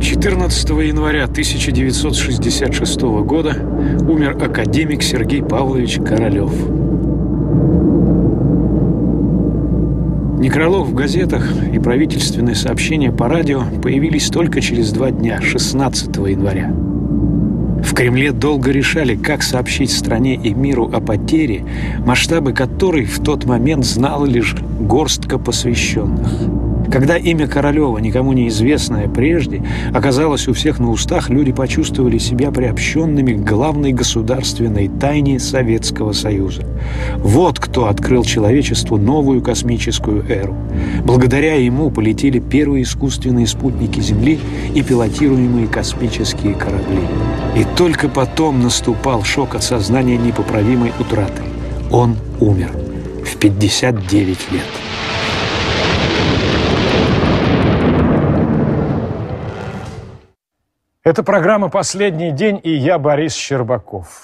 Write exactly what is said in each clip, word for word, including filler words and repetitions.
четырнадцатого января тысяча девятьсот шестьдесят шестого года умер академик Сергей Павлович Королев. Некролог в газетах и правительственные сообщения по радио появились только через два дня, шестнадцатого января. В Кремле долго решали, как сообщить стране и миру о потере, масштабы которой в тот момент знала лишь горстка посвященных. Когда имя Королева, никому неизвестное прежде, оказалось у всех на устах, люди почувствовали себя приобщенными к главной государственной тайне Советского Союза. Вот кто открыл человечеству новую космическую эру. Благодаря ему полетели первые искусственные спутники Земли и пилотируемые космические корабли. И только потом наступал шок от сознания непоправимой утраты. Он умер в пятьдесят девять лет. Это программа «Последний день», и я Борис Щербаков.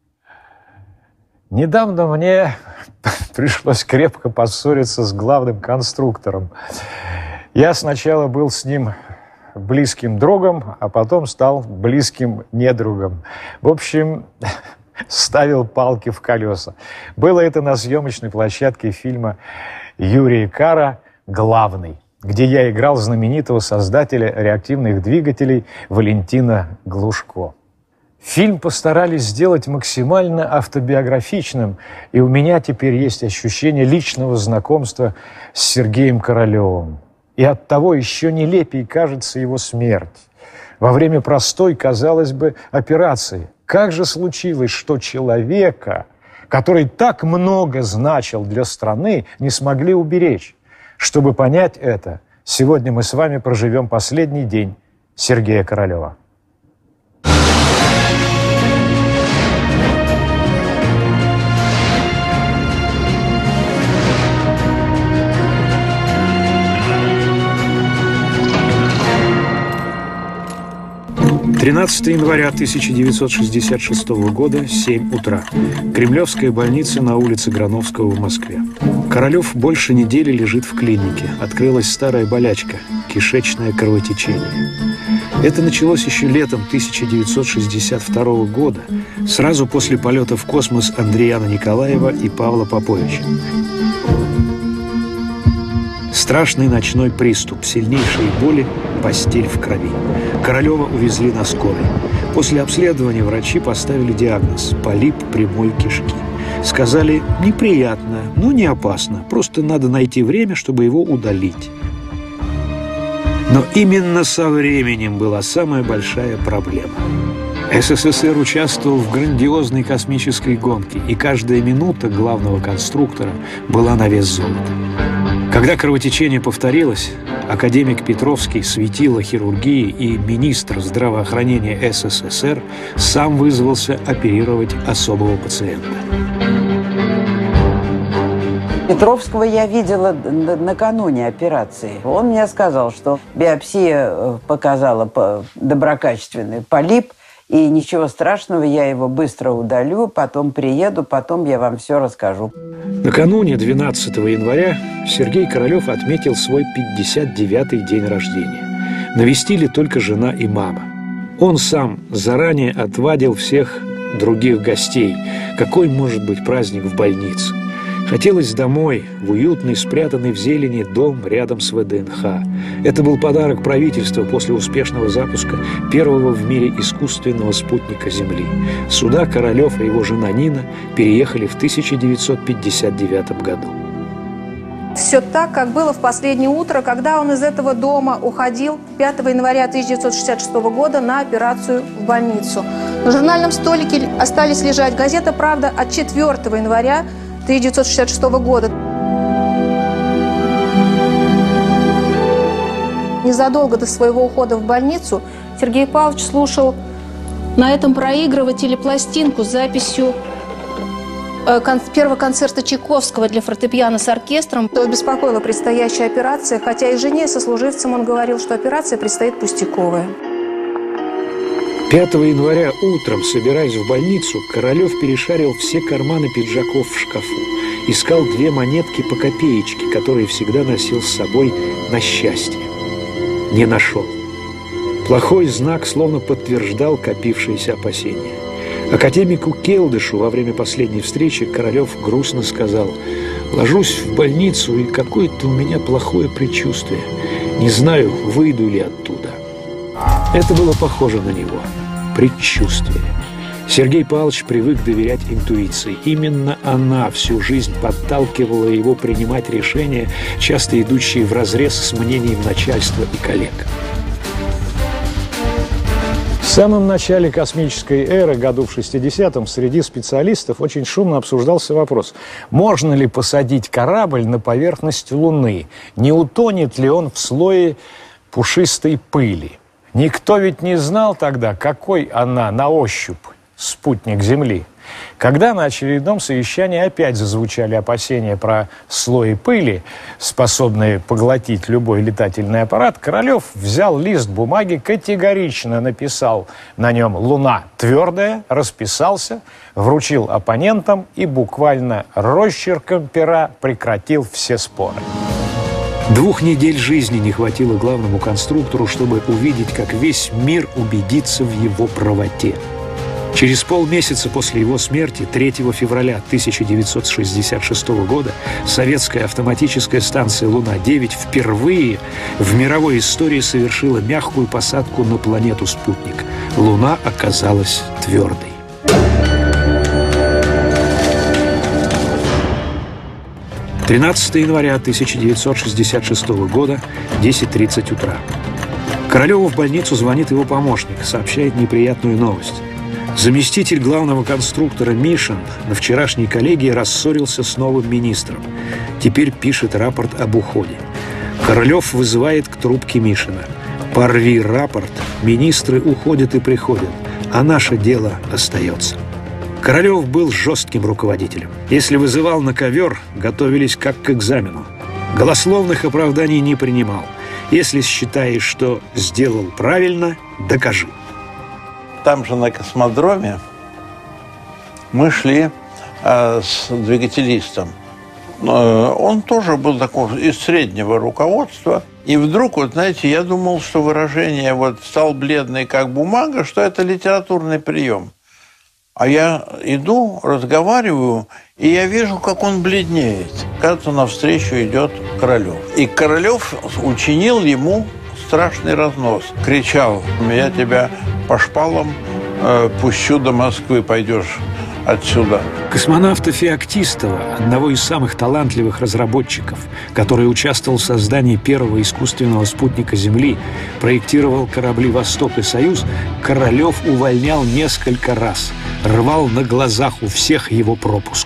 Недавно мне пришлось крепко поссориться с главным конструктором. Я сначала был с ним близким другом, а потом стал близким недругом. В общем, ставил палки в колеса. Было это на съемочной площадке фильма Юрия Кара «Главный», где я играл знаменитого создателя реактивных двигателей Валентина Глушко. Фильм постарались сделать максимально автобиографичным, и у меня теперь есть ощущение личного знакомства с Сергеем Королевым. И оттого еще нелепей кажется его смерть. Во время простой, казалось бы, операции. Как же случилось, что человека, который так много значил для страны, не смогли уберечь? Чтобы понять это, сегодня мы с вами проживем последний день Сергея Королева. тринадцатого января тысяча девятьсот шестьдесят шестого года, семь утра. Кремлевская больница на улице Грановского в Москве. Королев больше недели лежит в клинике. Открылась старая болячка – кишечное кровотечение. Это началось еще летом тысяча девятьсот шестьдесят второго года, сразу после полета в космос Андриана Николаева и Павла Поповича. Страшный ночной приступ, сильнейшие боли, постель в крови. Королева увезли на скорой. После обследования врачи поставили диагноз – полип прямой кишки. Сказали, неприятно, но не опасно, просто надо найти время, чтобы его удалить. Но именно со временем была самая большая проблема. СССР участвовал в грандиозной космической гонке, и каждая минута главного конструктора была на вес золота. Когда кровотечение повторилось, академик Петровский, светило хирургии и министр здравоохранения СССР сам вызвался оперировать особого пациента. Петровского я видела накануне операции. Он мне сказал, что биопсия показала доброкачественный полип, и ничего страшного, я его быстро удалю, потом приеду, потом я вам все расскажу. Накануне, двенадцатого января, Сергей Королев отметил свой пятьдесят девятый день рождения. Навестили только жена и мама. Он сам заранее отвадил всех других гостей. Какой может быть праздник в больнице? Хотелось домой, в уютный, спрятанный в зелени дом рядом с ВДНХ. Это был подарок правительства после успешного запуска первого в мире искусственного спутника Земли. Сюда Королев и его жена Нина переехали в тысяча девятьсот пятьдесят девятом году. Все так, как было в последнее утро, когда он из этого дома уходил пятого января тысяча девятьсот шестьдесят шестого года на операцию в больницу. На журнальном столике остались лежать газета «Правда» от четвёртого января тысяча девятьсот шестьдесят шестого года. Незадолго до своего ухода в больницу Сергей Павлович слушал на этом проигрывателе пластинку с записью э, кон первого концерта Чайковского для фортепиано с оркестром. Его беспокоила предстоящая операция, хотя и жене, и сослуживцам он говорил, что операция предстоит пустяковая. пятого января утром, собираясь в больницу, Королев перешарил все карманы пиджаков в шкафу. Искал две монетки по копеечке, которые всегда носил с собой на счастье. Не нашел. Плохой знак словно подтверждал копившиеся опасения. Академику Келдышу во время последней встречи Королев грустно сказал: «Ложусь в больницу, и какое-то у меня плохое предчувствие. Не знаю, выйду ли оттуда». Это было похоже на него. Предчувствие. Сергей Павлович привык доверять интуиции. Именно она всю жизнь подталкивала его принимать решения, часто идущие вразрез с мнением начальства и коллег. В самом начале космической эры, году в шестидесятом, среди специалистов очень шумно обсуждался вопрос, можно ли посадить корабль на поверхность Луны, не утонет ли он в слое пушистой пыли. Никто ведь не знал тогда, какой она на ощупь спутник Земли. Когда на очередном совещании опять зазвучали опасения про слой пыли, способные поглотить любой летательный аппарат, Королев взял лист бумаги, категорично написал на нем «Луна твердая», расписался, вручил оппонентам и буквально росчерком пера прекратил все споры. Двух недель жизни не хватило главному конструктору, чтобы увидеть, как весь мир убедится в его правоте. Через полмесяца после его смерти, третьего февраля тысяча девятьсот шестьдесят шестого года, советская автоматическая станция «Луна-девять» впервые в мировой истории совершила мягкую посадку на планету-спутник. Луна оказалась твердой. тринадцатого января тысяча девятьсот шестьдесят шестого года, десять тридцать утра. Королеву в больницу звонит его помощник, сообщает неприятную новость. Заместитель главного конструктора Мишин на вчерашней коллегии рассорился с новым министром. Теперь пишет рапорт об уходе. Королев вызывает к трубке Мишина. «Порви рапорт, министры уходят и приходят, а наше дело остается». Королев был жестким руководителем. Если вызывал на ковер, готовились как к экзамену. Голословных оправданий не принимал. Если считаешь, что сделал правильно, докажи. Там же на космодроме мы шли э, с двигателистом. Э, он тоже был такого из среднего руководства. И вдруг, вот знаете, я думал, что выражение вот «стал бледный, как бумага», что это литературный прием. А я иду, разговариваю, и я вижу, как он бледнеет. Кажется, навстречу идет Королев. И Королев учинил ему страшный разнос. Кричал: «Я тебя по шпалам э, пущу до Москвы, пойдешь отсюда». Космонавта Феоктистова, одного из самых талантливых разработчиков, который участвовал в создании первого искусственного спутника Земли, проектировал корабли «Восток» и «Союз», Королев увольнял несколько раз, рвал на глазах у всех его пропуск.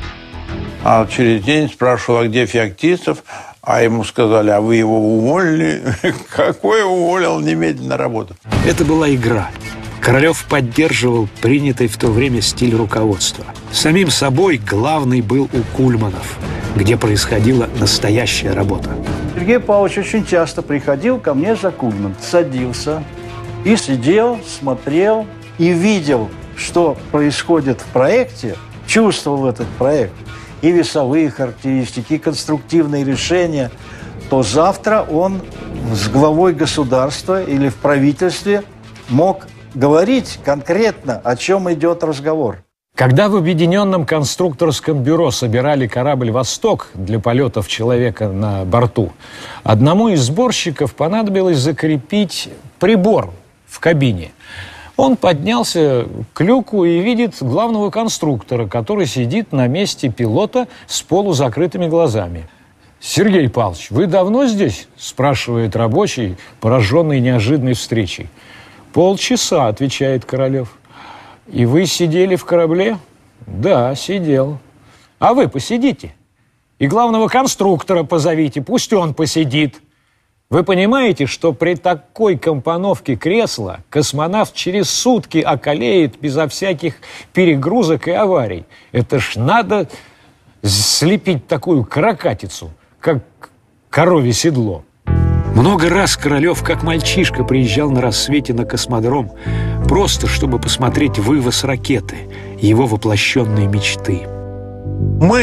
А через день спрашивал, а где Феоктистов? А ему сказали: а вы его уволили? Какой уволил? Немедленно работу. Это была игра. Королев поддерживал принятый в то время стиль руководства. Самим собой главный был у Кульманов, где происходила настоящая работа. Сергей Павлович очень часто приходил ко мне за Кульман, садился и сидел, смотрел и видел, что происходит в проекте, чувствовал этот проект, и весовые характеристики, и конструктивные решения, то завтра он с главой государства или в правительстве мог говорить конкретно, о чем идет разговор. Когда в Объединенном конструкторском бюро собирали корабль «Восток» для полетов человека на борту, одному из сборщиков понадобилось закрепить прибор в кабине. Он поднялся к люку и видит главного конструктора, который сидит на месте пилота с полузакрытыми глазами. «Сергей Павлович, вы давно здесь?» – спрашивает рабочий, пораженный неожиданной встречей. «Полчаса», – отвечает Королев. «И вы сидели в корабле?» «Да, сидел». «А вы посидите. И главного конструктора позовите, пусть он посидит». Вы понимаете, что при такой компоновке кресла космонавт через сутки околеет безо всяких перегрузок и аварий? Это ж надо слепить такую каракатицу, как коровье седло. Много раз Королев, как мальчишка, приезжал на рассвете на космодром, просто чтобы посмотреть вывоз ракеты, его воплощенные мечты. Мы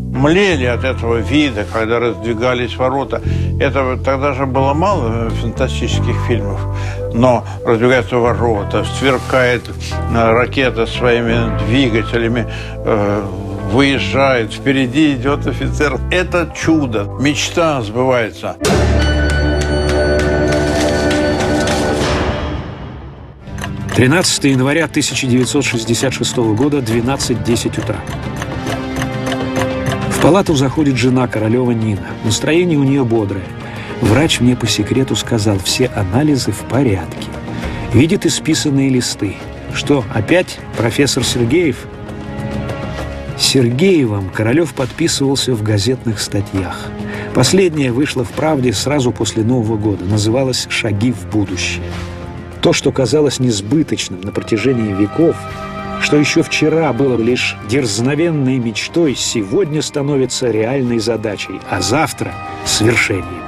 млели от этого вида, когда раздвигались ворота. Это тогда же было мало фантастических фильмов, но раздвигаются ворота, сверкает ракета своими двигателями, э, выезжает, впереди идет офицер. Это чудо, мечта сбывается. тринадцатого января тысяча девятьсот шестьдесят шестого года, двенадцать десять утра. В палату заходит жена Королева Нина. Настроение у нее бодрое. Врач мне по секрету сказал, все анализы в порядке. Видит исписанные листы. Что, опять профессор Сергеев? Сергеевым Королев подписывался в газетных статьях. Последняя вышла в «Правде» сразу после Нового года. Называлась «Шаги в будущее». То, что казалось несбыточным на протяжении веков, что еще вчера было лишь дерзновенной мечтой, сегодня становится реальной задачей, а завтра – свершением.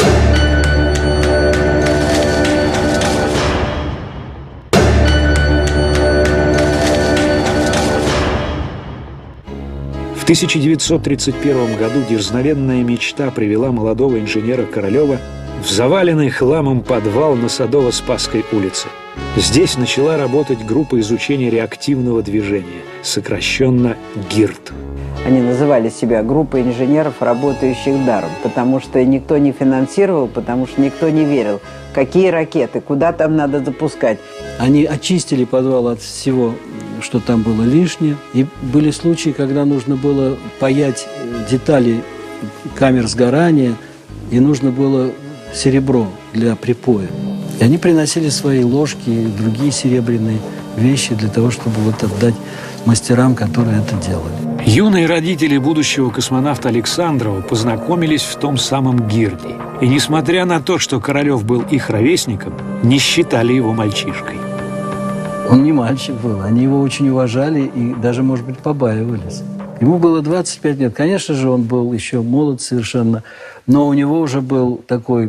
В тысяча девятьсот тридцать первом году дерзновенная мечта привела молодого инженера Королева в заваленный хламом подвал на Садово-Спасской улице. Здесь начала работать группа изучения реактивного движения, сокращенно ГИРД. Они называли себя группой инженеров, работающих даром, потому что никто не финансировал, потому что никто не верил, какие ракеты, куда там надо запускать. Они очистили подвал от всего, что там было лишнее. И были случаи, когда нужно было паять детали камер сгорания, и нужно было серебро для припоя. И они приносили свои ложки и другие серебряные вещи для того, чтобы вот отдать мастерам, которые это делали. Юные родители будущего космонавта Александрова познакомились в том самом ГИРДе. И несмотря на то, что Королев был их ровесником, не считали его мальчишкой. Он не мальчик был, они его очень уважали и даже, может быть, побаивались. Ему было двадцать пять лет. Конечно же, он был еще молод совершенно, но у него уже был такой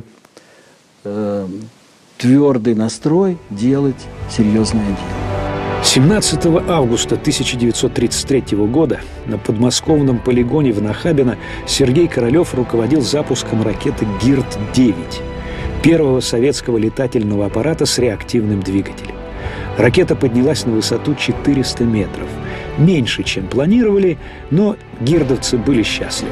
э, твердый настрой делать серьезное дело. семнадцатого августа тысяча девятьсот тридцать третьего года на подмосковном полигоне в Нахабино Сергей Королев руководил запуском ракеты ГИРД девять, первого советского летательного аппарата с реактивным двигателем. Ракета поднялась на высоту четыреста метров. Меньше, чем планировали, но гирдовцы были счастливы.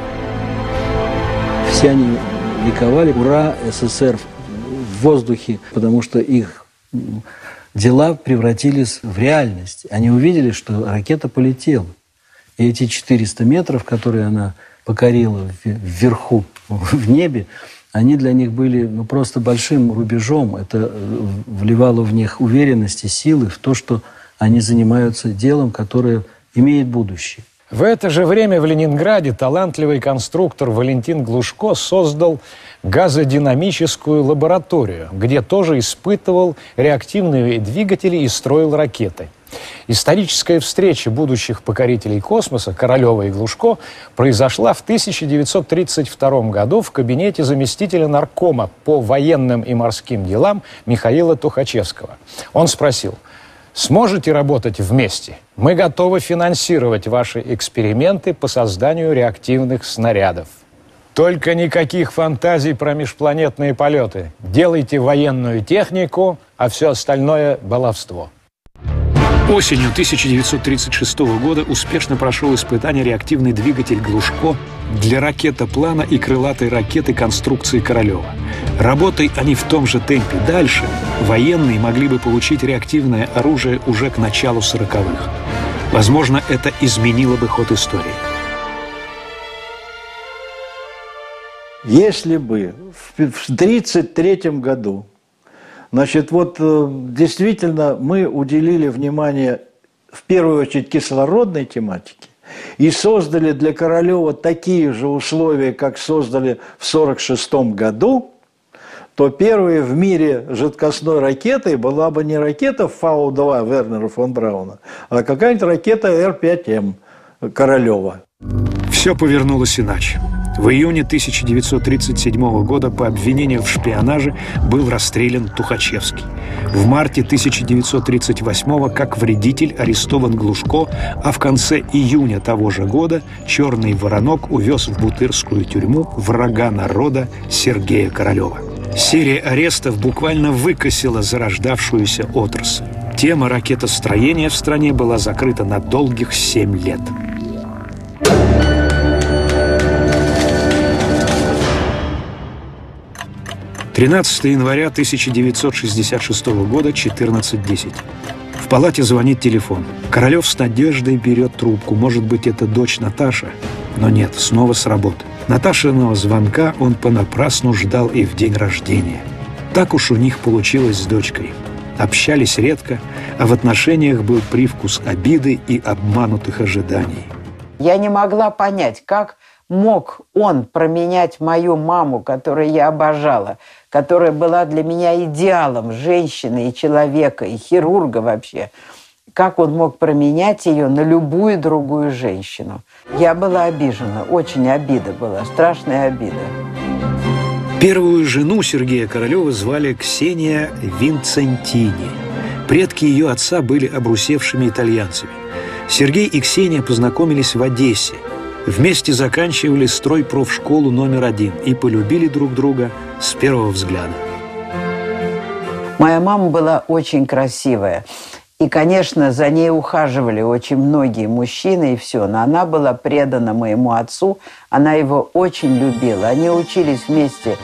Все они ликовали. Ура, СССР в воздухе, потому что их дела превратились в реальность. Они увидели, что ракета полетела. И эти четыреста метров, которые она покорила вверху, в небе, они для них были ну, просто большим рубежом. Это вливало в них уверенность и силы в то, что они занимаются делом, которое имеет будущее. В это же время в Ленинграде талантливый конструктор Валентин Глушко создал газодинамическую лабораторию, где тоже испытывал реактивные двигатели и строил ракеты. Историческая встреча будущих покорителей космоса Королева и Глушко произошла в тысяча девятьсот тридцать втором году в кабинете заместителя наркома по военным и морским делам Михаила Тухачевского. Он спросил: «Сможете работать вместе? Мы готовы финансировать ваши эксперименты по созданию реактивных снарядов. Только никаких фантазий про межпланетные полеты. Делайте военную технику, а все остальное – баловство». Осенью тысяча девятьсот тридцать шестого года успешно прошел испытание реактивный двигатель «Глушко» для ракетоплана и крылатой ракеты конструкции Королева. Работай они в том же темпе дальше, военные могли бы получить реактивное оружие уже к началу сороковых. Возможно, это изменило бы ход истории. Если бы в тридцать третьем году, значит, вот действительно мы уделили внимание в первую очередь кислородной тематике и создали для Королева такие же условия, как создали в сорок шестом году, то первой в мире жидкостной ракетой была бы не ракета Фау два Вернера фон Брауна, а какая-нибудь ракета Р пять М Королева. Все повернулось иначе. В июне тысяча девятьсот тридцать седьмого года по обвинению в шпионаже был расстрелян Тухачевский. В марте тысяча девятьсот тридцать восьмого как вредитель арестован Глушко, а в конце июня того же года «Черный воронок» увез в бутырскую тюрьму врага народа Сергея Королева. Серия арестов буквально выкосила зарождавшуюся отрасль. Тема ракетостроения в стране была закрыта на долгих семь лет. тринадцатого января тысяча девятьсот шестьдесят шестого года, четырнадцать десять. В палате звонит телефон. Королев с надеждой берет трубку. Может быть, это дочь Наташа? Но нет, снова с работы. Наташиного звонка он понапрасну ждал и в день рождения. Так уж у них получилось с дочкой. Общались редко, а в отношениях был привкус обиды и обманутых ожиданий. Я не могла понять, как мог он променять мою маму, которую я обожала, которая была для меня идеалом женщины и человека, и хирурга вообще, как он мог променять ее на любую другую женщину. Я была обижена, очень обида была, страшная обида. Первую жену Сергея Королева звали Ксения Винцентини. Предки ее отца были обрусевшими итальянцами. Сергей и Ксения познакомились в Одессе. Вместе заканчивали стройпрофшколу номер один и полюбили друг друга с первого взгляда. Моя мама была очень красивая. И, конечно, за ней ухаживали очень многие мужчины и все. Но она была предана моему отцу. Она его очень любила. Они учились вместе.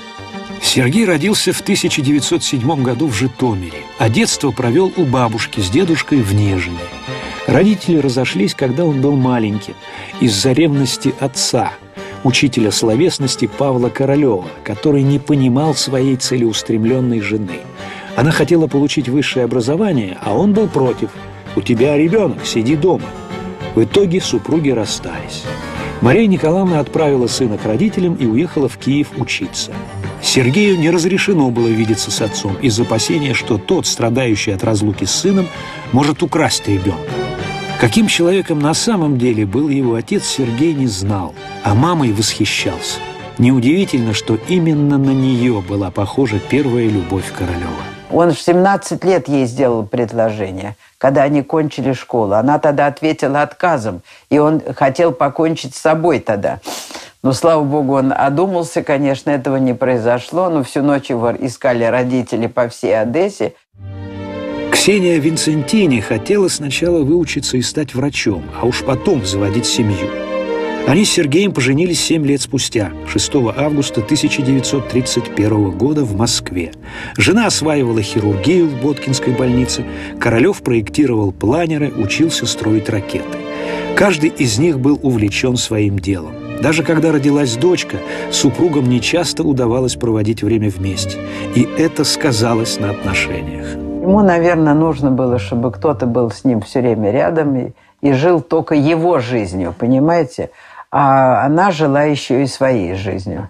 Сергей родился в тысяча девятьсот седьмом году в Житомире, а детство провел у бабушки с дедушкой в Нежине. Родители разошлись, когда он был маленьким, из-за ревности отца, учителя словесности Павла Королева, который не понимал своей целеустремленной жены. Она хотела получить высшее образование, а он был против. «У тебя ребенок, сиди дома». В итоге супруги расстались. Мария Николаевна отправила сына к родителям и уехала в Киев учиться. Сергею не разрешено было видеться с отцом из опасения, что тот, страдающий от разлуки с сыном, может украсть ребенка. Каким человеком на самом деле был его отец, Сергей не знал, а мамой восхищался. Неудивительно, что именно на нее была похожа первая любовь Королева. Он в семнадцать лет ей сделал предложение, когда они кончили школу. Она тогда ответила отказом, и он хотел покончить с собой тогда. Но, слава богу, он одумался, конечно, этого не произошло, но всю ночь его искали родители по всей Одессе. Ксения Винцентини хотела сначала выучиться и стать врачом, а уж потом заводить семью. Они с Сергеем поженились семь лет спустя, шестого августа тысяча девятьсот тридцать первого года в Москве. Жена осваивала хирургию в Боткинской больнице, Королев проектировал планеры, учился строить ракеты. Каждый из них был увлечен своим делом. Даже когда родилась дочка, супругам нечасто удавалось проводить время вместе. И это сказалось на отношениях. Ему, наверное, нужно было, чтобы кто-то был с ним все время рядом и, и жил только его жизнью, понимаете? А она жила еще и своей жизнью.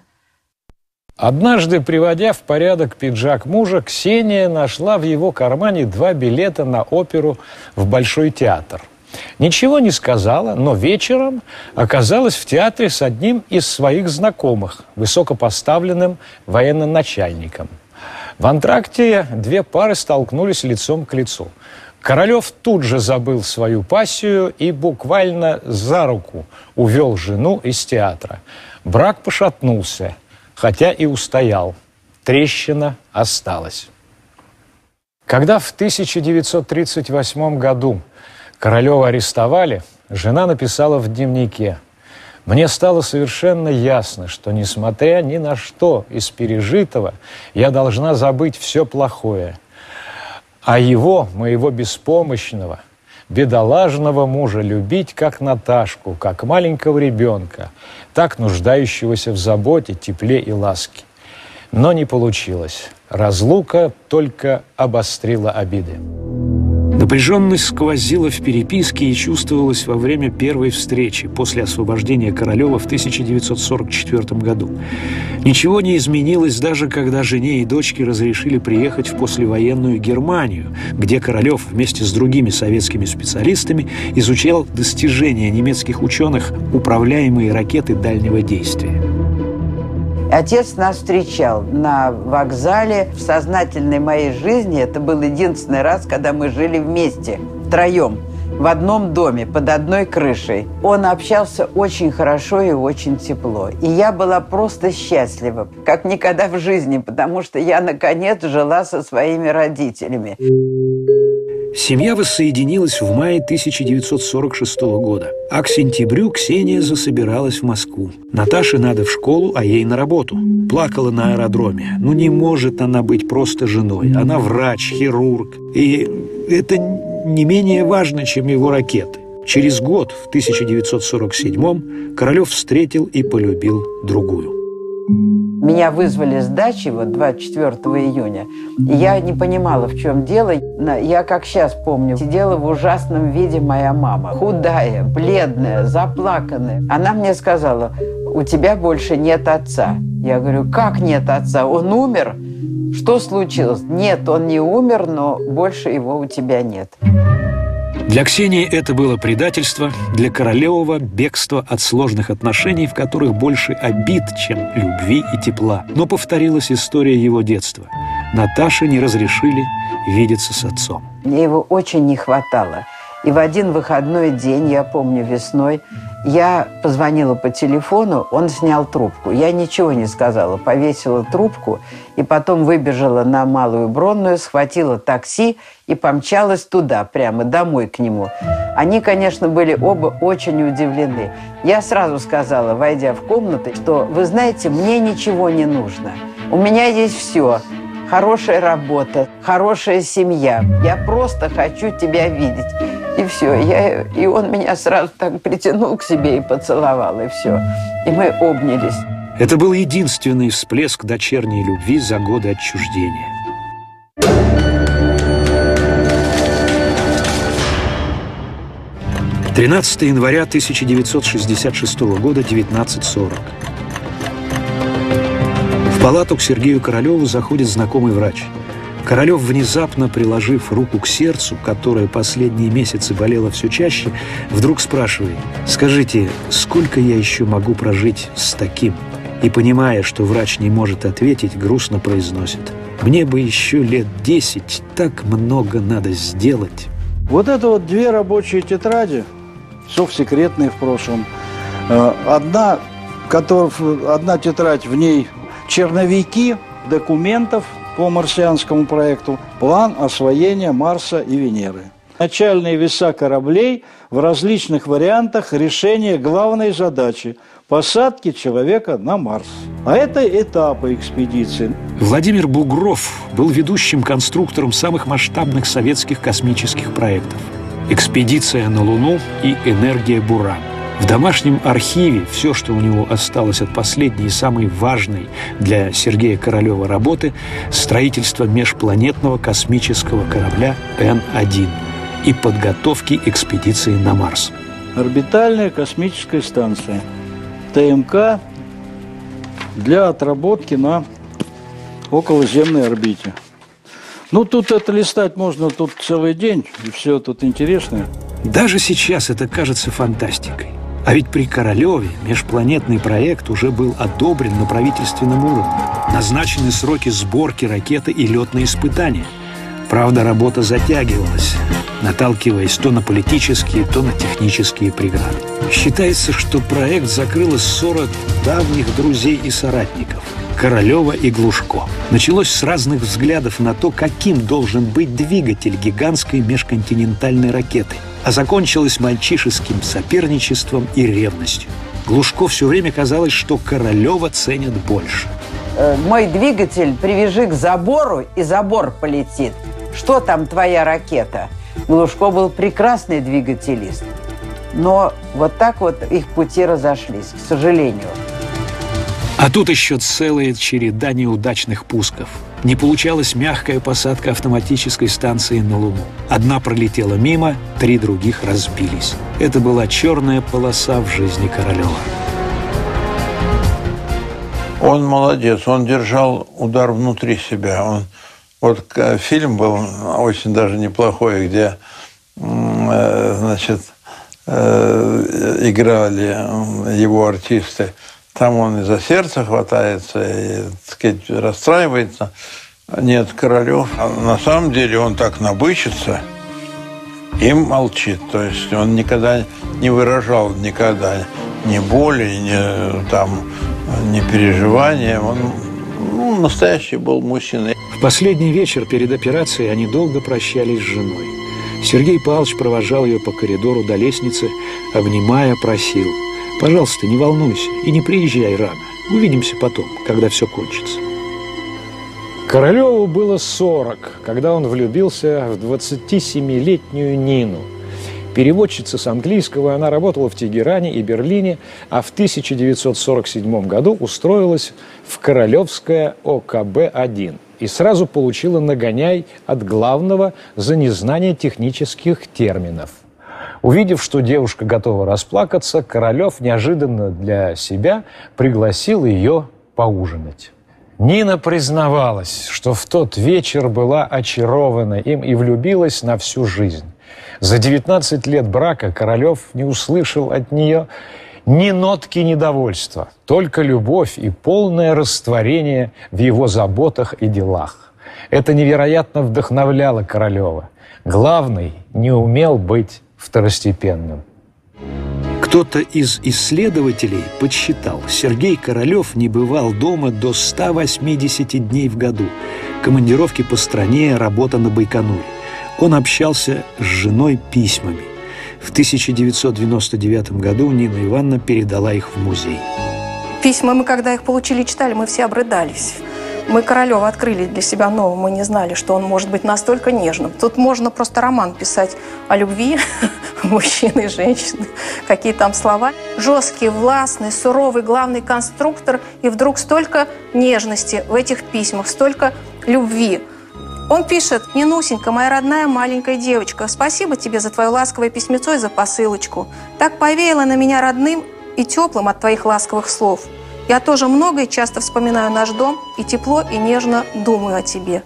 Однажды, приводя в порядок пиджак мужа, Ксения нашла в его кармане два билета на оперу в Большой театр. Ничего не сказала, но вечером оказалась в театре с одним из своих знакомых, высокопоставленным военноначальником. В антракте две пары столкнулись лицом к лицу. Королев тут же забыл свою пассию и буквально за руку увел жену из театра. Брак пошатнулся, хотя и устоял. Трещина осталась. Когда в тысяча девятьсот тридцать восьмом году Королева арестовали, жена написала в дневнике: «Мне стало совершенно ясно, что, несмотря ни на что из пережитого, я должна забыть все плохое. А его, моего беспомощного, бедолажного мужа, любить как Наташку, как маленького ребенка, так нуждающегося в заботе, тепле и ласке». Но не получилось. Разлука только обострила обиды. Напряженность сквозила в переписке и чувствовалась во время первой встречи после освобождения Королева в тысяча девятьсот сорок четвёртом году. Ничего не изменилось даже когда жене и дочке разрешили приехать в послевоенную Германию, где Королев вместе с другими советскими специалистами изучал достижения немецких ученых управляемые ракеты дальнего действия. Отец нас встречал на вокзале. В сознательной моей жизни это был единственный раз, когда мы жили вместе, втроем, в одном доме, под одной крышей. Он общался очень хорошо и очень тепло. И я была просто счастлива, как никогда в жизни, потому что я, наконец, жила со своими родителями. Семья воссоединилась в мае тысяча девятьсот сорок шестого года, а к сентябрю Ксения засобиралась в Москву. Наташе надо в школу, а ей на работу. Плакала на аэродроме. Ну не может она быть просто женой. Она врач, хирург. И это не менее важно, чем его ракеты. Через год, в тысяча девятьсот сорок седьмом, Королев встретил и полюбил другую. Меня вызвали с дачи вот двадцать четвёртого июня. И я не понимала, в чем дело. Я, как сейчас помню, сидела в ужасном виде моя мама. Худая, бледная, заплаканная. Она мне сказала: у тебя больше нет отца. Я говорю: как нет отца? Он умер? Что случилось? Нет, он не умер, но больше его у тебя нет. Для Ксении это было предательство, для Королева – бегство от сложных отношений, в которых больше обид, чем любви и тепла. Но повторилась история его детства. Наташе не разрешили видеться с отцом. Мне его очень не хватало. И в один выходной день, я помню, весной, я позвонила по телефону, он снял трубку. Я ничего не сказала, повесила трубку и потом выбежала на Малую Бронную, схватила такси и помчалась туда, прямо домой к нему. Они, конечно, были оба очень удивлены. Я сразу сказала, войдя в комнату, что, вы знаете, мне ничего не нужно. У меня есть все. Хорошая работа, хорошая семья. Я просто хочу тебя видеть. И все. Я, и он меня сразу так притянул к себе и поцеловал, и все. И мы обнялись. Это был единственный всплеск дочерней любви за годы отчуждения. тринадцатого января тысяча девятьсот шестьдесят шестого года, девятнадцать сорок. В палату к Сергею Королеву заходит знакомый врач. Королев, внезапно приложив руку к сердцу, которое последние месяцы болело все чаще, вдруг спрашивает: «Скажите, сколько я еще могу прожить с таким?» И, понимая, что врач не может ответить, грустно произносит: «Мне бы еще лет десять, так много надо сделать». Вот это вот две рабочие тетради, совсекретные в прошлом. Одна, которая, одна тетрадь, в ней черновики документов по марсианскому проекту, план освоения Марса и Венеры. Начальные веса кораблей в различных вариантах решения главной задачи – посадки человека на Марс. А это этапы экспедиции. Владимир Бугров был ведущим конструктором самых масштабных советских космических проектов: «Экспедиция на Луну» и «Энергия Буран». В домашнем архиве все, что у него осталось от последней и самой важной для Сергея Королева работы – строительство межпланетного космического корабля Н один и подготовки экспедиции на Марс. Орбитальная космическая станция ТМК для отработки на околоземной орбите. Ну, тут это листать можно тут целый день, и все тут интересное. Даже сейчас это кажется фантастикой. А ведь при Королеве межпланетный проект уже был одобрен на правительственном уровне. Назначены сроки сборки ракеты и летные испытания. Правда, работа затягивалась, наталкиваясь то на политические, то на технические преграды. Считается, что проект закрыла ссора давних друзей и соратников – Королева и Глушко. Началось с разных взглядов на то, каким должен быть двигатель гигантской межконтинентальной ракеты, а закончилось мальчишеским соперничеством и ревностью. Глушко все время казалось, что Королева ценят больше. Мой двигатель привяжи к забору, и забор полетит. Что там твоя ракета? Глушко был прекрасный двигателист. Но вот так вот их пути разошлись, к сожалению. А тут еще целая череда неудачных пусков. Не получалась мягкая посадка автоматической станции на Луну. Одна пролетела мимо, три других разбились. Это была черная полоса в жизни Королева. Он молодец, он держал удар внутри себя. Он, вот фильм был очень даже неплохой, где значит, играли его артисты Там он и за сердце хватается, и, так сказать, расстраивается. Нет, Королёв, на самом деле он так набычится и молчит. То есть он никогда не выражал никогда ни боли, ни, там, ни переживания. Он ну, настоящий был мужчина. В последний вечер перед операцией они долго прощались с женой. Сергей Павлович провожал ее по коридору до лестницы, обнимая, просил: «Пожалуйста, не волнуйся и не приезжай рано. Увидимся потом, когда все кончится». Королеву было сорок, когда он влюбился в двадцатисемилетнюю Нину. Переводчица с английского, она работала в Тегеране и Берлине, а в тысяча девятьсот сорок седьмом году устроилась в Королевское О К Б один и сразу получила нагоняй от главного за незнание технических терминов. Увидев, что девушка готова расплакаться, Королев неожиданно для себя пригласил ее поужинать. Нина признавалась, что в тот вечер была очарована им и влюбилась на всю жизнь. За девятнадцать лет брака Королев не услышал от нее ни нотки недовольства, только любовь и полное растворение в его заботах и делах. Это невероятно вдохновляло Королева. Главный не умел быть второстепенным. Кто-то из исследователей подсчитал, Сергей Королев не бывал дома до ста восьмидесяти дней в году. Командировки по стране, работа на Байконуре. Он общался с женой письмами. В тысяча девятьсот девяносто девятом году Нина Ивановна передала их в музей. Письма мы, когда их получили, читали, мы все обрыдались. Мы Королева открыли для себя нового, мы не знали, что он может быть настолько нежным. Тут можно просто роман писать о любви мужчины и женщины, какие там слова. Жесткий, властный, суровый главный конструктор, и вдруг столько нежности в этих письмах, столько любви. Он пишет: «Нинусенька, моя родная маленькая девочка, спасибо тебе за твое ласковое письмецо и за посылочку. Так повеяло на меня родным и теплым от твоих ласковых слов. Я тоже много и часто вспоминаю наш дом, и тепло, и нежно думаю о тебе».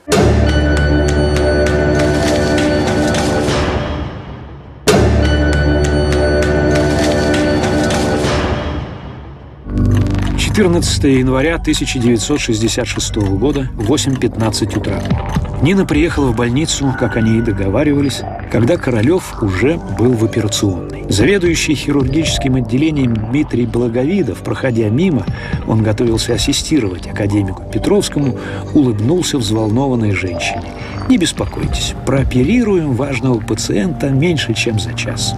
четырнадцатого января тысяча девятьсот шестьдесят шестого года, восемь пятнадцать утра. Нина приехала в больницу, как они и договаривались, когда Королев уже был в операционной. Заведующий хирургическим отделением Дмитрий Благовидов, проходя мимо, он готовился ассистировать академику Петровскому, улыбнулся взволнованной женщине. «Не беспокойтесь, прооперируем важного пациента меньше, чем за час».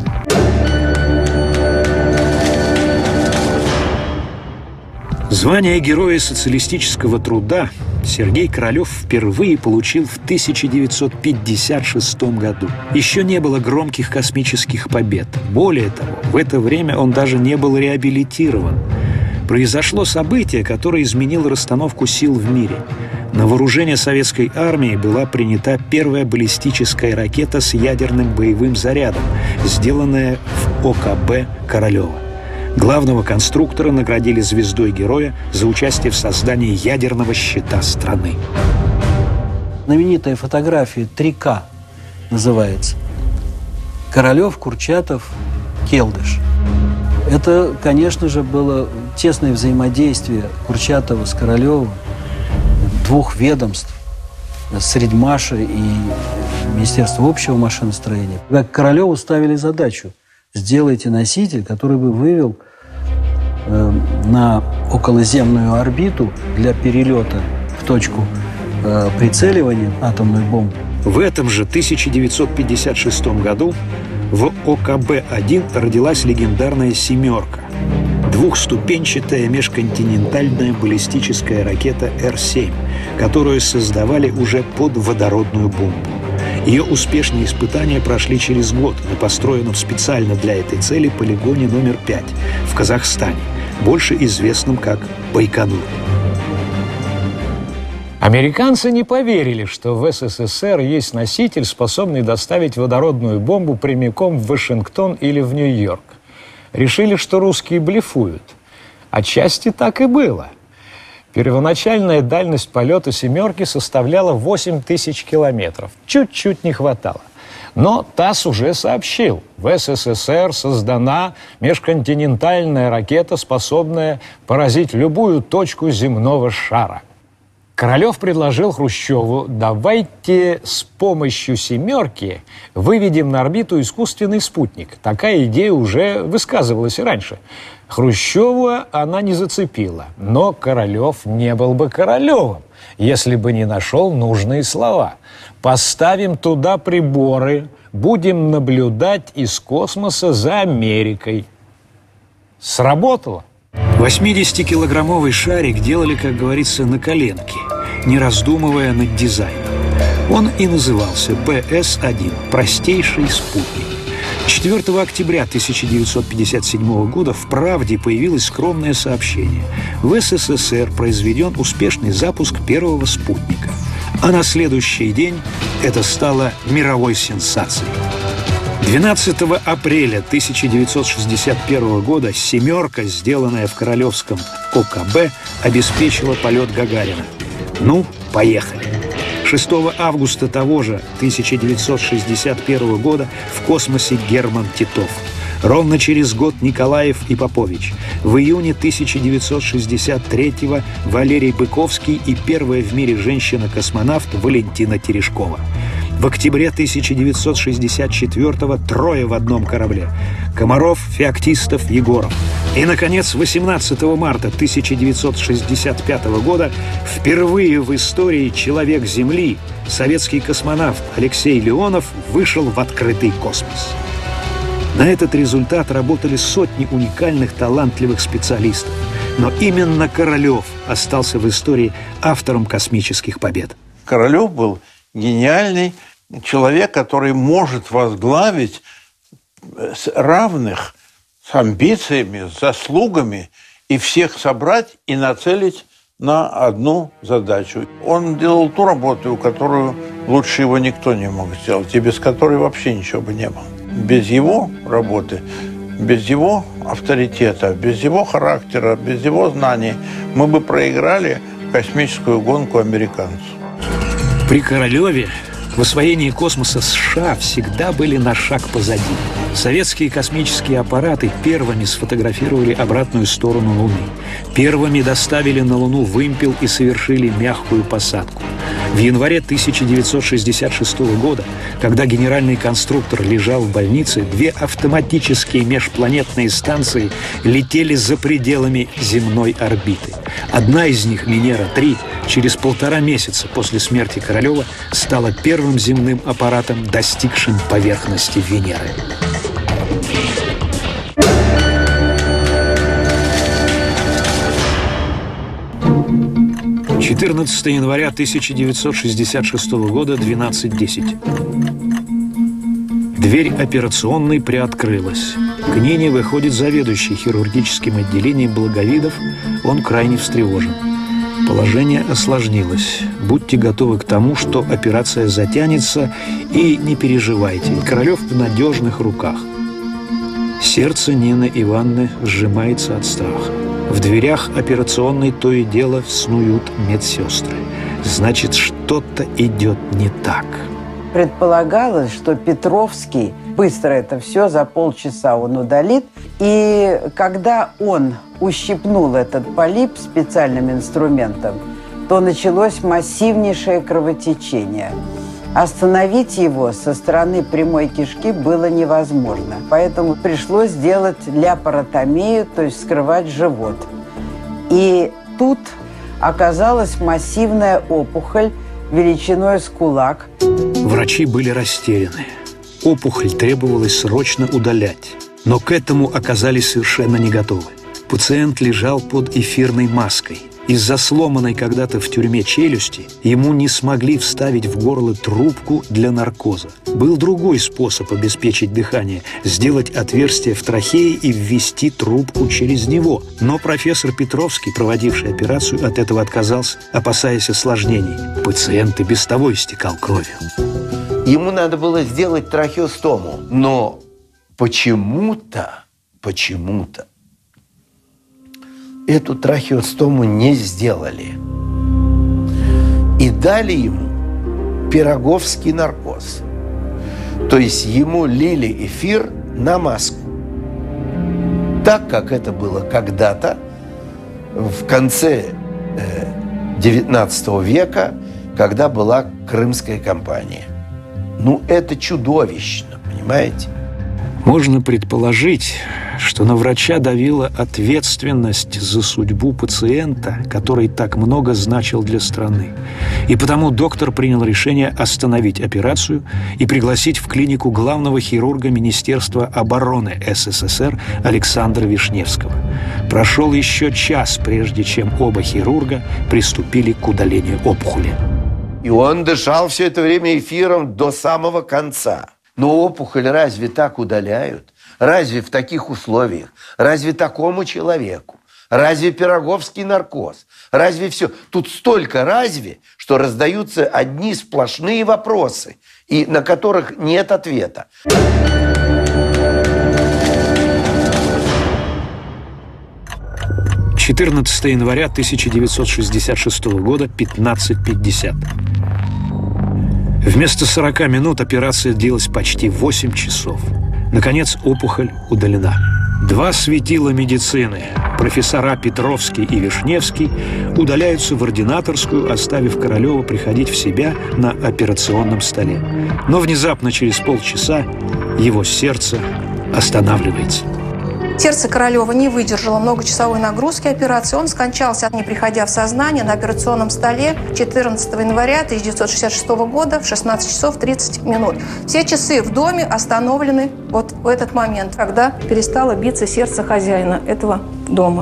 Звание Героя социалистического труда Сергей Королев впервые получил в тысяча девятьсот пятьдесят шестом году. Еще не было громких космических побед. Более того, в это время он даже не был реабилитирован. Произошло событие, которое изменило расстановку сил в мире. На вооружение советской армии была принята первая баллистическая ракета с ядерным боевым зарядом, сделанная в О К Б Королева. Главного конструктора наградили звездой Героя за участие в создании ядерного щита страны. Знаменитая фотография три К называется. Королев, Курчатов, Келдыш. Это, конечно же, было тесное взаимодействие Курчатова с Королевым, двух ведомств, Средмаша и Министерства общего машиностроения. Как Королеву ставили задачу: сделайте носитель, который бы вывел э, на околоземную орбиту для перелета в точку э, прицеливания атомной бомбы. В этом же тысяча девятьсот пятьдесят шестом году в О К Б один родилась легендарная «семерка» – двухступенчатая межконтинентальная баллистическая ракета Р семь, которую создавали уже под водородную бомбу. Ее успешные испытания прошли через год на построенном специально для этой цели полигоне номер пять в Казахстане, больше известном как Байконур. Американцы не поверили, что в С С С Р есть носитель, способный доставить водородную бомбу прямиком в Вашингтон или в Нью-Йорк. Решили, что русские блефуют. Отчасти так и было. Первоначальная дальность полета «семерки» составляла восемь тысяч километров. Чуть-чуть не хватало. Но ТАСС уже сообщил, в СССР создана межконтинентальная ракета, способная поразить любую точку земного шара. Королев предложил Хрущеву: давайте с помощью «семерки» выведем на орбиту искусственный спутник. Такая идея уже высказывалась и раньше. Хрущеву она не зацепила, но Королев не был бы Королевым, если бы не нашел нужные слова. «Поставим туда приборы, будем наблюдать из космоса за Америкой». Сработало. восьмидесятикилограммовый шарик делали, как говорится, на коленке, не раздумывая над дизайном. Он и назывался Пэ Эс один – простейший спутник. четвёртого октября тысяча девятьсот пятьдесят седьмого года в «Правде» появилось скромное сообщение. В СССР произведен успешный запуск первого спутника. А на следующий день это стало мировой сенсацией. двенадцатого апреля тысяча девятьсот шестьдесят первого года «семерка», сделанная в Королевском О Ка Бэ, обеспечила полет Гагарина. Ну, поехали. шестого августа того же тысяча девятьсот шестьдесят первого года в космосе Герман Титов. Ровно через год Николаев и Попович. В июне тысяча девятьсот шестьдесят третьего Валерий Быковский и первая в мире женщина-космонавт Валентина Терешкова. В октябре тысяча девятьсот шестьдесят четвёртого трое в одном корабле: Комаров, Феоктистов, Егоров. И, наконец, восемнадцатого марта тысяча девятьсот шестьдесят пятого года впервые в истории человек Земли, советский космонавт Алексей Леонов, вышел в открытый космос. На этот результат работали сотни уникальных, талантливых специалистов. Но именно Королев остался в истории автором космических побед. Королев был гениальный человек, который может возглавить с равных, с амбициями, с заслугами, и всех собрать и нацелить на одну задачу. Он делал ту работу, которую лучше его никто не мог сделать, и без которой вообще ничего бы не было. Без его работы, без его авторитета, без его характера, без его знаний мы бы проиграли космическую гонку американцу. При Королеве в освоении космоса США всегда были на шаг позади. Советские космические аппараты первыми сфотографировали обратную сторону Луны. Первыми доставили на Луну вымпел и совершили мягкую посадку. В январе тысяча девятьсот шестьдесят шестого года, когда генеральный конструктор лежал в больнице, две автоматические межпланетные станции летели за пределами земной орбиты. Одна из них, Венера три, через полтора месяца после смерти Королева стала первым земным аппаратом, достигшим поверхности Венеры. четырнадцатого января тысяча девятьсот шестьдесят шестого года, двенадцать десять. Дверь операционной приоткрылась. К Нине выходит заведующий хирургическим отделением Благовидов. Он крайне встревожен. Положение осложнилось. Будьте готовы к тому, что операция затянется, и не переживайте. Королев в надежных руках. Сердце Нины Ивановны сжимается от страха. В дверях операционной то и дело снуют медсестры. Значит, что-то идет не так. Предполагалось, что Петровский быстро это все, за полчаса он удалит. И когда он ущипнул этот полип специальным инструментом, то началось массивнейшее кровотечение. Остановить его со стороны прямой кишки было невозможно. Поэтому пришлось сделать ляпаротомию, то есть вскрывать живот. И тут оказалась массивная опухоль величиной с кулак. Врачи были растеряны. Опухоль требовалось срочно удалять. Но к этому оказались совершенно не готовы. Пациент лежал под эфирной маской. Из-за сломанной когда-то в тюрьме челюсти ему не смогли вставить в горло трубку для наркоза. Был другой способ обеспечить дыхание – сделать отверстие в трахее и ввести трубку через него. Но профессор Петровский, проводивший операцию, от этого отказался, опасаясь осложнений. Пациент и без того истекал кровью. Ему надо было сделать трахеостому, но почему-то, почему-то эту трахеостому не сделали. И дали ему пироговский наркоз. То есть ему лили эфир на маску. Так, как это было когда-то в конце девятнадцатого века, когда была Крымская кампания. Ну, это чудовищно, понимаете? Можно предположить, что на врача давила ответственность за судьбу пациента, который так много значил для страны. И потому доктор принял решение остановить операцию и пригласить в клинику главного хирурга Министерства обороны СССР Александра Вишневского. Прошел еще час, прежде чем оба хирурга приступили к удалению опухоли. И он дышал все это время эфиром до самого конца. Но опухоль разве так удаляют? Разве в таких условиях? Разве такому человеку? Разве пироговский наркоз? Разве все? Тут столько разве, что раздаются одни сплошные вопросы, и на которых нет ответа. четырнадцатого января тысяча девятьсот шестьдесят шестого года, пятнадцать пятьдесят. Вместо сорока минут операция длилась почти восемь часов. Наконец, опухоль удалена. Два светила медицины, профессора Петровский и Вишневский, удаляются в ординаторскую, оставив Королева приходить в себя на операционном столе. Но внезапно, через полчаса, его сердце останавливается. Сердце Королева не выдержало многочасовой нагрузки операции. Он скончался, не приходя в сознание, на операционном столе четырнадцатого января тысяча девятьсот шестьдесят шестого года в шестнадцать часов тридцать минут. Все часы в доме остановлены вот в этот момент, когда перестало биться сердце хозяина этого дома.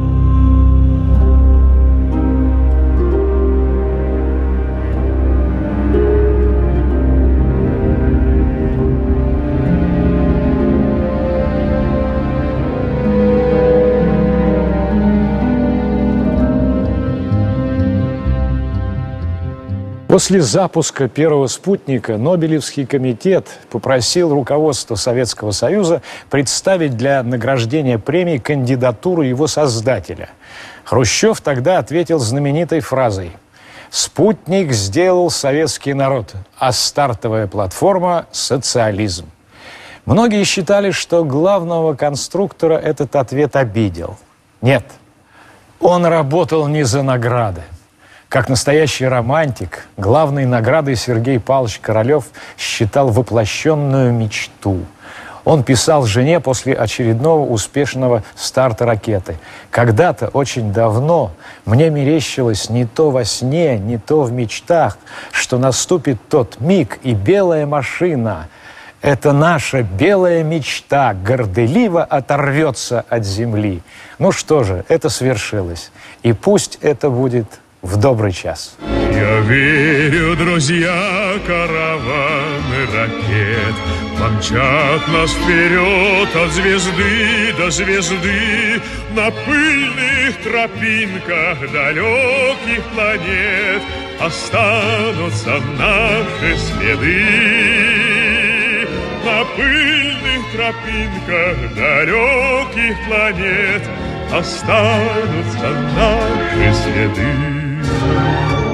После запуска первого спутника Нобелевский комитет попросил руководство Советского Союза представить для награждения премии кандидатуру его создателя. Хрущев тогда ответил знаменитой фразой: «Спутник сделал советский народ, а стартовая платформа – социализм». Многие считали, что главного конструктора этот ответ обидел. Нет, он работал не за награды. Как настоящий романтик, главной наградой Сергей Павлович Королев считал воплощенную мечту. Он писал жене после очередного успешного старта ракеты: «Когда-то, очень давно, мне мерещилось не то во сне, не то в мечтах, что наступит тот миг, и белая машина, это наша белая мечта, горделиво оторвется от земли». Ну что же, это свершилось. И пусть это будет в добрый час. Я верю, друзья, караваны ракет помчат нас вперед от звезды до звезды. На пыльных тропинках далеких планет останутся наши следы. На пыльных тропинках далеких планет останутся наши следы.